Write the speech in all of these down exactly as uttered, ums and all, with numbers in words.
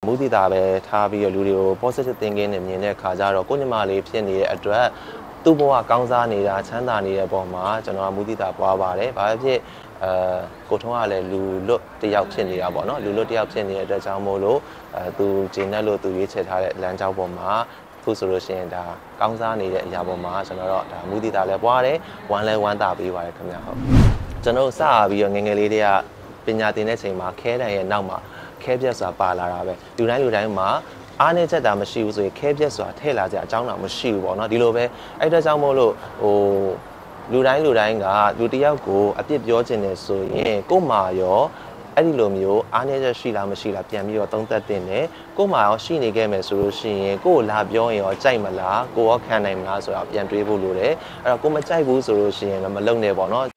မူတည်တာပဲထားပြီးတော့လူတွေကို positive thinking နဲ့မြင်တဲ့အခါကျတော့ကိုညီမလေးဖြစ်နေတဲ့အတွက်သူ့ဘဝကောင်းစားနေတာချမ်းသာနေတဲ့ပုံမှာကျွန်တော်ကမူတည်တာပွားပါတယ်ဘာဖြစ်အဲကိုထုံးကလည်းလူလွတ်တယောက်ဖြစ်နေတာပေါ့နော်လူလွတ်တယောက်ဖြစ်နေတဲ့အတွက်ကြောင့်မို့လို့အဲသူဂျင်းနဲ့လို့သူရွေးချယ်ထားတဲ့လမ်းကြောင်းပေါ်မှာသူဆိုလို့ရှိရင်ဒါကောင်းစားနေတဲ့အရာပေါ်မှာကျွန်တော်တို့ဒါမူတည်တာလည်းပွားတယ်ဝမ်းလဲဝမ်းသာပေးပါတယ်ခင်ဗျာဟုတ်ကျွန်တော်စပြီးတော့ငငယ်လေးတွေကပညာသင်တဲ့ချိန်မှာခဲတန်ရဲ့နောက်မှာခဲပြက်စွာပါလာတာပဲလူတိုင်းလူတိုင်းမှာအားနေချက်တာမရှိဘူးဆိုရင်ခဲပြက်စွာထည့်လာကြအကြောင်းတော့မရှိဘူးပေါ့နော်ဒီလိုပဲအဲ့ဒါကြောင့်မို့လို့ဟိုလူတိုင်းလူတိုင်းကလူတယောက်ကိုအပြစ်ပြောခြင်းနဲ့ဆိုရင်ကို့မှာရောအဲ့ဒီလိုမျိုးအားနေချက်ရှိလားမရှိလားပြန်ပြီးတော့သုံးသပ်တင်တယ်ကို့မှာရောရှိနေခဲ့မယ်ဆိုလို့ရှိရင်ကို့လာပြောရင်ရောကြိုက်မလားကိုရောခံနိုင်မလားဆိုတာပြန်တွေးဖို့လိုတယ်အဲ့တော့ကိုမကြိုက်ဘူးဆိုလို့ရှိရင်မလုပ်နဲ့ပေါ့နော်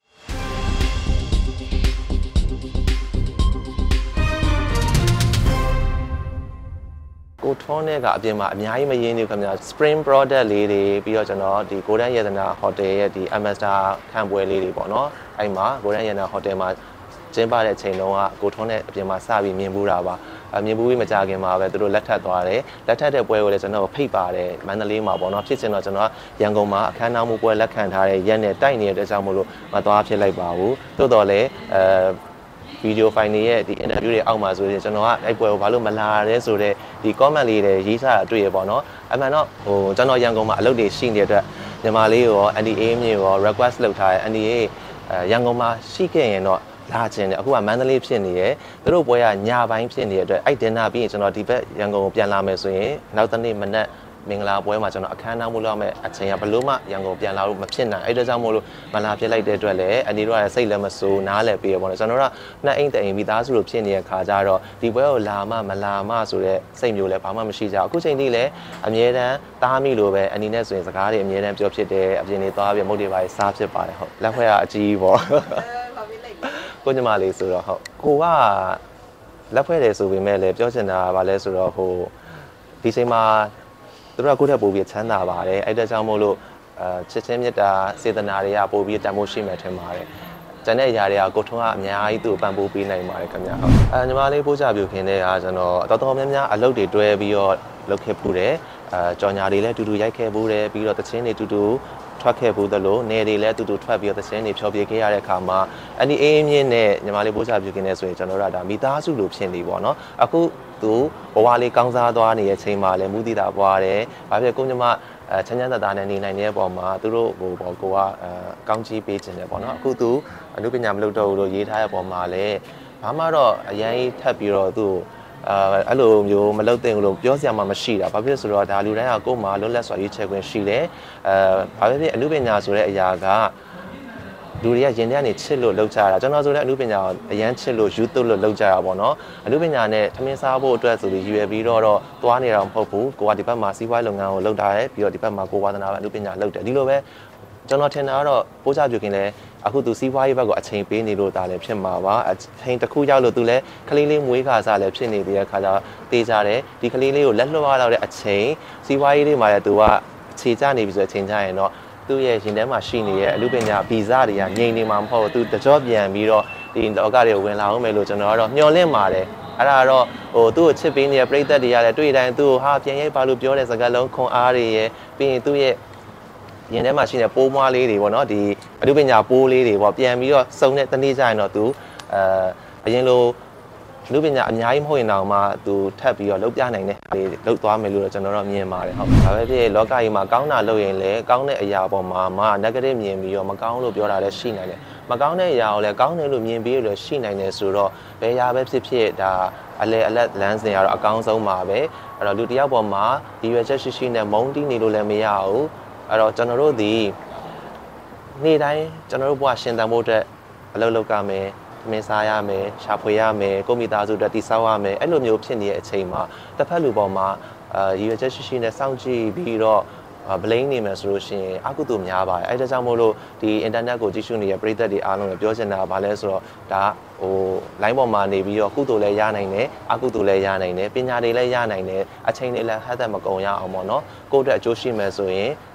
ကိုထုံးနဲ့ကအပြင်မှာအများကြီးမရင်းနေခင်ဗျာ spring product လေးတွေပြီးတော့ကျွန်တော်ဒီ Golden Yadana Hotel ရဲ့ဒီ Ambassador ခံပွဲလေးတွေပေါ့နော်အဲ့မှာ Golden Yadana Hotel မှာကျင်းပတဲ့အချိန်တုန်းကကိုထုံးနဲ့အပြင်မှာစပြီးမြင်ဘူးတာပါအမြင်ဘူးပြီးမကြခင်မှာပဲသူတို့လက်ထပ်သွားတယ်လက်ထပ်တဲ့ပွဲကိုလည်းကျွန်တော်ဖိတ်ပါတယ်မန္တလေးမှာပေါ့နော်ဖြစ်ချင်တော့ကျွန်တော်ရန်ကုန်မှာအခမ်းအနားမှုပွဲလက်ခံထားတဲ့ရက်နဲ့တိုက်နေတဲ့အတွက်ကြောင့်မို့လို့မသွားဖြစ်လိုက်ပါဘူးတိုးတော်လည်းအဲဗီဒီယိုဖိုင်တွေရဲ့ဒီ interview တွေအောက်မှာဆိုရင်ကျွန်တော်ကအဲ့ပွဲကိုဘာလို့မလာရဲဆိုတော့ဒီ comment လေးတွေရေးစားတာတွေ့ရပေါ့နော်အမှန်တော့ဟိုကျွန်တော်ရန်ကုန်မှာအလုပ်တွေရှိနေတဲ့အတွက်ညီမလေးရော N D A မြေရော request လုပ်ထားတယ် N D A အဲရန်ကုန်မှာရှိခဲ့ရင်တော့လာခြင်းတယ်အခုကမန္တလေးဖြစ်နေရယ်သူတို့ပွဲကညပိုင်းဖြစ်နေတဲ့အတွက်အဲ့တင်နာပြီးရင်ကျွန်တော်ဒီဘက်ရန်ကုန်ကိုပြန်လာမယ်ဆိုရင်နောက်တစ်နေ့မနက်မင်္ဂလာပွဲမှာကျွန်တော်အခမ်းအနားမှုလုပ်မဲ့အချိန်ကဘလို့မှရန်ကုန်ပြန်လာလို့မဖြစ်နိုင်အဲ့ဒါကြောင့်မို့လို့မလာဖြစ်လိုက်တဲ့အတွက်လည်းအနီတို့ကစိတ်လည်းမစိုးနားလည်းပေးရပေါ့နော်ကျွန်တော်တို့ကနှစ်အိမ်တအိမ်မိသားစုလိုဖြစ်နေတဲ့ခါကျတော့ဒီပွဲကိုလာမှမလာမှဆိုတဲ့စိတ်မျိုးလည်းဘာမှမရှိကြအခုချိန်ထိလည်းအမြဲတမ်းတားမိလို့ပဲအနီနဲ့ဆိုရင်စကားတွေအမြဲတမ်းပြောဖြစ်တယ်အပြင်နေသွားပြီးမုတ်တွေပါစားဖြစ်ပါတယ်ဟုတ်လက်ခွဲကအကြီးပေါ့ကိုညီမလေးဆိုတော့ဟုတ်ကိုကလက်ဖွဲ့တယ်ဆိုပေမဲ့လည်းပြောချင်တာကဘာလဲဆိုတော့ဟိုဒီချိန်မှာသူတို့ကကိုယ့်ထက်ပိုပြီးချမ်းသာပါတယ်အဲ့ဒါကြောင့်မို့လို့အဲချစ်ချင်းမြတ်တာစေတနာတွေကပိုပြီးတန်ဖိုးရှိမှထင်ပါတယ်ကျန်တဲ့အရာတွေကကိုထုံးကအများကြီးသူ့ပံ့ပိုးပေးနိုင်ပါတယ်ခင်ဗျာဟုတ်အဲညီမလေးပို့ချပြုခင်တဲ့အားကျွန်တော်တော်တော်များများအလုပ်တွေတွဲပြီးတော့လုပ်ခဲ့ပူတယ်အဲကြော်ညာတွေလည်းတူတူရိုက်ခဲ့ပူတယ်ပြီးတော့တချင်းတွေတူတူထွက်ခဲ့ဘူးသလိုနေတွေလည်းတူတူထွက်ပြီးတော့သချင်းတွေဖြောပြခဲ့ရတဲ့အခါမှာအန်ဒီအေးမြင့်နဲ့ညီမလေးပို့ချပြုခင်နေဆိုရင်ကျွန်တော်တို့ကဒါမိသားစုလိုဖြစ်နေပေါ့နော်အခုသူဘဝလေးကောင်းစားသွားနေတဲ့ချိန်မှာလည်းမူတည်တာပွားတယ်ဘာဖြစ်ကိုညီမအဲချမ်းချမ်းသာသာနဲ့နေနိုင်တဲ့ပုံမှာသူတို့ဟိုဘောကိုကအဲကောင်းကြီးပေးခြင်းတယ်ပေါ့နော်အခုသူအနုပညာမလုပ်တော့ဘူးလို့ရေးထားတဲ့ပုံမှာလည်းဘာမှတော့အရင်ထပ်ပြီးတော့သူအဲအဲ့လိုမျိုးမလုပ်သင့်ဘူးလို့ပြောစရာမှမရှိတာဘာဖြစ်ဆိုတော့ဒါလူတိုင်းကကိုယ်မှာလွတ်လပ်စွာရွေးချယ်ခွင့်ရှိတယ်အဲဘာဖြစ်ဖြစ်အနုပညာဆိုတဲ့အရာကလူတွေကရင်ထဲကနေချစ်လို့လောက်ကြတာကျွန်တော်ဆိုလည်းအနုပညာကိုအရန်ချစ်လို့ယူသွလို့လောက်ကြတာပေါ့နော်အနုပညာနဲ့ထမင်းစားဖို့အတွက်ဆိုပြီးရွယ်ပြီးတော့တော့သွားနေတာမဟုတ်ဘူးကိုကဒီဘက်မှာစီးပွားရေးလုပ်ငန်းကိုလုပ်ထားတယ်ပြီးတော့ဒီဘက်မှာကိုဝါသနာပဲအနုပညာလုပ်တယ်ဒီလိုပဲကျွန်တော်ထင်တာကတော့ပိုးချပြုခင်လဲအခုသူစီးပွားရေးဘက်ကိုအချိန်ပေးနေလို့ဒါလည်းဖြစ်မှာပါအချိန်တစ်ခုရောက်လို့သူလည်းကလေးလေးမွေးခါစားလည်းဖြစ်နေပြီးတဲ့ခါကျတော့တေးကြတယ်ဒီကလေးလေးကိုလက်လွှတ်ရတော့တဲ့အချိန်စီးပွားရေးတွေမှာလည်းသူကအခြေချနေပြီဆိုတဲ့အချိန်ကျရင်တော့သူ့ရဲ့ရင်ထဲမှာရှိနေတဲ့အလူပညာဗီဇတွေကငြိမ်နေမှာမဟုတ်ဘူးသူတကြောပြန်ပြီးတော့ဒီလောကတွေကိုဝင်လာအောင်မယ်လို့ကျွန်တော်ကတော့မျှော်လင့်ပါတယ်အဲ့ဒါကတော့ဟိုသူ့ကိုချစ်ပေးနေတဲ့ပရိသတ်တွေကလည်းတွေ့တိုင်းသူ့ကိုဟာပြန်ရိုက်ပါလို့ပြောတဲ့စကားလုံးခွန်အားတွေရယ်ပြီးရင်သူ့ရဲ့ရင်ထဲမှာရှိတဲ့ပိုးမွားလေးတွေပေါ့နော်ဒီအလူပညာပိုးလေးတွေပေါ့ပြန်ပြီးတော့စုံတဲ့တနေ့ကျရင်တော့သူအဲအရင်လိုလူပညာအများကြီးမဟုတ်ရင်တော့မှသူထပ်ပြီးတော့လုပ်ပြနိုင်တဲ့ဟာလေးလုပ်သွားမယ်လို့ကျွန်တော်တို့မြင်ပါတယ်ဟုတ်ဒါပဲဖြစ်လောကကြီးမှာကောင်းတာလုပ်ရင်လည်းကောင်းတဲ့အရာပေါ်မှာမှ negative မြင်ပြီးတော့မကောင်းလို့ပြောတာလည်းရှိနိုင်တယ်မကောင်းတဲ့အရာကိုလည်းကောင်းတယ်လို့မြင်ပြီးလို့ရှိနိုင်တယ်ဆိုတော့ဘယ်ရာပဲဖြစ်ဖြစ်ဒါအလဲအလက်လမ်းစဉ်ကတော့အကောင်းဆုံးပါပဲအဲ့တော့လူတယောက်ပေါ်မှာဒီရွယ်ချက်ရှိရှိနဲ့မုန်းတီးနေလို့လည်းမရဘူးအဲ့တော့ကျွန်တော်တို့ဒီနေ့တိုင်းကျွန်တော်တို့ဘဝရှင်သန်ဖို့အတွက်အလုပ်လုပ်ကြမယ်မင်းစားရမယ်ရှာဖွေရမယ်ကိုမိသားစုအတွက်တည်ဆောက်ရမယ်အဲ့လိုမျိုးဖြစ်နေတဲ့အချိန်မှာတစ်ဖက်လူပေါ်မှာအာရည်ရွယ်ချက်ရှိရှိနဲ့စောင့်ကြည့်ပြီးတော့ဘလိန်နေမယ်ဆိုလို့ရှိရင်အကုသို့များပါတယ်အဲ့ဒါကြောင့်မို့လို့ဒီ internet ကိုကြည့်ရှုနေတဲ့ပရိသတ်တွေအားလုံးလည်းပြောချင်တာကဘာလဲဆိုတော့ဒါဟို line ပေါ်မှာနေပြီးတော့ကုသိုလ်လည်းရနိုင်တယ်အကုသိုလ်လည်းရနိုင်တယ်ပညာတွေလည်းရနိုင်တယ်အချိန်တွေလည်းဟတ်သက်မကုန်ရအောင်ပေါ့နော်ကိုယ့်အတွက်အကျိုးရှိမယ်ဆိုရင်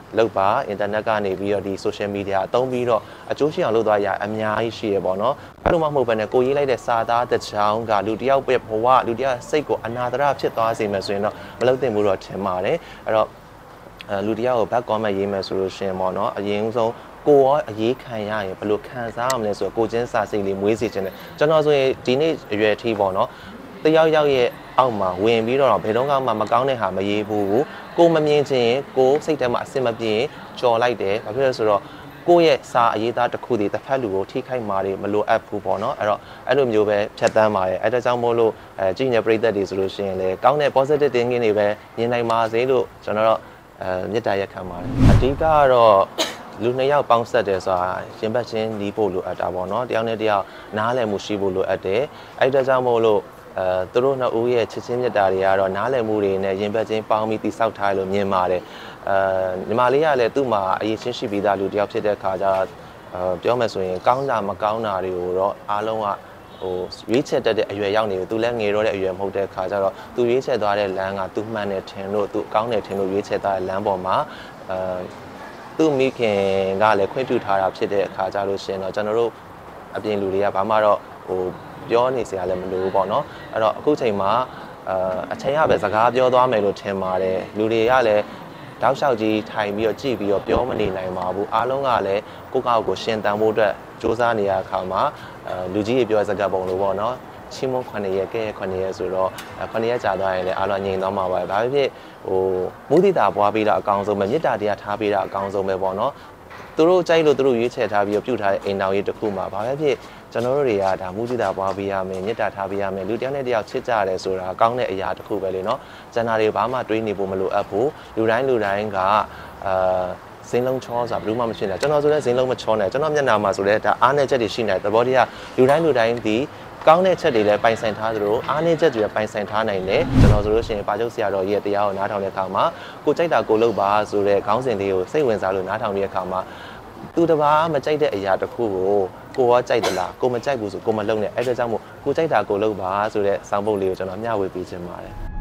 လောက်ပါအင်တာနက်ကနေပြီးတော့ဒီ social media အသုံးပြီးတော့အကျိုးရှိအောင်လုပ်သွားရအများကြီးရှိရပေါ့နော်အဲ့လိုမှမဟုတ်ဘဲနဲ့ကိုရေးလိုက်တဲ့စာသားတစ်ချောင်းကလူတယောက်ပဲဘဝလူတယောက်စိတ်ကိုအနာတရဖြစ်သွားစေမယ်ဆိုရင်တော့မလုပ်သင့်ဘူးတော့ထင်ပါတယ်အဲ့တော့အဲလူတယောက်ကို back comment ရေးမယ်ဆိုလို့ရှိရင်ပေါ့နော်အရင်ဆုံးကိုရောအရေးခံရရင်ဘယ်လိုခံစားရမလဲဆိုတော့ကိုချင်းစာစိတ်လေးမွေးစေချင်တယ်ကျွန်တော်ဆိုရင်ဒီနေ့အရွယ်အထိပေါ့နော်တယောက်ယောက်ရဲ့အောက်မှာဝင်ပြီးတော့ဘယ်တော့မှမကောင်းတဲ့ဟာမရေးဘူးကိုမမြင်ချင်ရင်ကိုစိတ်ထဲမှာအစင်မပြေရင်ကြော်လိုက်တယ်ဘာဖြစ်လဲဆိုတော့ကိုယ့်ရဲ့စာအရေးသားတစ်ခုတည်းတစ်ဖက်လူကိုထိခိုက်မှာတွေမလိုအပ်ဘူးပေါ့နော်အဲ့တော့အဲ့လိုမျိုးပဲဖြတ်တန်းပါတယ်အဲ့ဒါကြောင့်မို့လို့အဲကြည်ညပြိသက်တွေဆိုလို့ရှိရင်လေကောင်းတဲ့ positive thinking တွေပဲမြင်နိုင်ပါစေလို့ကျွန်တော်တို့အဲမေတ္တာရက်ခံပါတယ်အဓိကကတော့လူနှစ်ယောက်ပေါင်းဆက်တယ်ဆိုတာရင်ဘတ်ချင်းနီးဖို့လိုအပ်တာပေါ့နော်တယောက်နဲ့တယောက်နားလည်မှုရှိဖို့လိုအပ်တယ်အဲ့ဒါကြောင့်မို့လို့အဲသူတို့နှစ်ဦးရဲ့ချစ်ချင်းမြတ်တာတွေကတော့နားလည်မှုတွေနဲ့ရင်ဘတ်ချင်းပေါင်းပြီးတိဆောက်ထားလို့မြင်ပါတယ်အဲညီမလေးကလည်းသူ့မှာအရေးချင်းရှိပြီးသားလူတယောက်ဖြစ်တဲ့အခါကျတော့အဲပြောမယ်ဆိုရင်ကောင်းတာမကောင်းတာတွေကိုတော့အားလုံးကဟိုရွေးချက်တက်တဲ့အရွယ်ရောက်နေတယ်သူလည်းငယ်တော့တဲ့အရွယ်မဟုတ်တဲ့အခါကျတော့သူရွေးချက်သွားတဲ့လမ်းကသူမှန်တယ်ထင်လို့သူကောင်းတယ်ထင်လို့ရွေးချက်သွားတဲ့လမ်းပေါ်မှာအဲသူ့မိခင်ကလည်းခွင့်ပြုထားတာဖြစ်တဲ့အခါကျလို့ရှင်တော့ကျွန်တော်တို့အပြင်လူတွေကဘာမှတော့ဟိုပြောနေစရာလည်းမလိုဘူးပေါ့နော်အဲ့တော့အခုချိန်မှာအာအချိန်ရပဲစကားပြောသွားမယ်လို့ထင်ပါတယ်လူတွေကလည်းတောက်လျှောက်ကြီးထိုင်ပြီးတော့ကြည့်ပြီးတော့ပြောမနေနိုင်ပါဘူးအားလုံးကလည်းကိုယ့်ကောက်ကိုရှင်တန်ဖို့အတွက်စူးစမ်းနေရအခါမှာအဲလူကြီးတွေပြောစကားပုံလို့ပေါ့နော်ချီးမွမ်းခွင့်ရကဲခွင့်ရဆိုတော့ခွင့်ရကြာသွားရင်လည်းအားလုံးငြိမ်သွားမှာပါပဲဒါဖြစ်ဖြစ်ဟိုမုဒိတာပွားပေးတာအကောင်ဆုံးပဲမေတ္တာတရားထားပေးတာအကောင်ဆုံးပဲပေါ့နော်သူတို့ကြိုက်လို့သူတို့ရွေးချယ်ထားပြီးတော့ပြုထားတဲ့အိမ်တော်ရေးတစ်ခုမှာဘာပဲဖြစ်ကျွန်တော်တို့တွေကဒါမုဒိတာပွားပေးရမယ်မေတ္တာထားပေးရမယ်လူတယောက်နဲ့တယောက်ချစ်ကြတယ်ဆိုတာကောင်းတဲ့အရာတစ်ခုပဲလေနော်ကျန်တာတွေဘာမှတွေးနေဖို့မလိုအပ်ဘူးလူတိုင်းလူတိုင်းကအာစင်းလုံးချောဆိုတာဘယ်လို့မှမရှိနဲ့ကျွန်တော်ဆိုလည်းစင်းလုံးမချောနဲ့ကျွန်တော်မျက်နှာမှာဆိုလည်းဒါအားနည်းချက်တွေရှိနေတယ်သဘောတရားလူတိုင်းလူတိုင်းဒီကောင်းတဲ့ချက်တွေလည်းပိုင်ဆိုင်ထားသလိုအားနည်းချက်တွေလည်းပိုင်ဆိုင်ထားနိုင်တယ်ကျွန်တော်ဆိုလို့ရှိရင်ပါချုပ်ဆရာတော်ရဲ့တရားကိုနားထောင်တဲ့အခါမှာကိုကြိုက်တာကိုလုပ်ပါဆိုတဲ့ခေါင်းစဉ်လေးကိုစိတ်ဝင်စားလို့နားထောင်တဲ့အခါမှာသူတစ်ပါးမကြိုက်တဲ့အရာတစ်ခုကိုကိုရောကြိုက်သလားကိုမကြိုက်ဘူးဆိုကိုမလုပ်နဲ့အဲ့ဒါကြောင့်မို့ကိုကြိုက်တာကိုလုပ်ပါဆိုတဲ့စောင်းပုဒ်လေးကိုကျွန်တော်မျှဝေပေးခြင်းပါတယ်